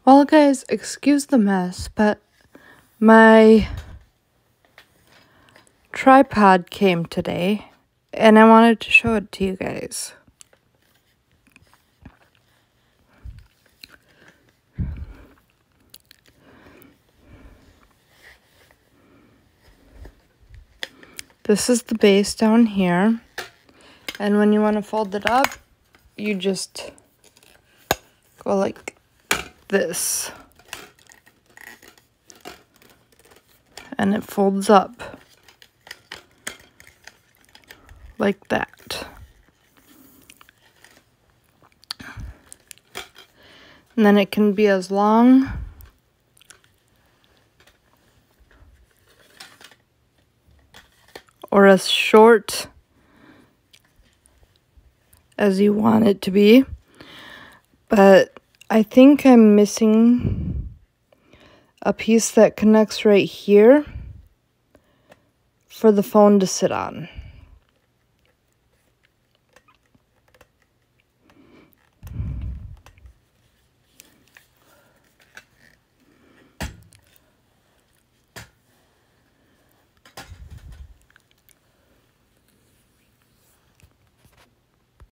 Well, guys, excuse the mess, but my tripod came today, and I wanted to show it to you guys. This is the base down here, and when you want to fold it up, you just go like this, and it folds up like that. And then it can be as long or as short as you want it to be. But I think I'm missing a piece that connects right here for the phone to sit on.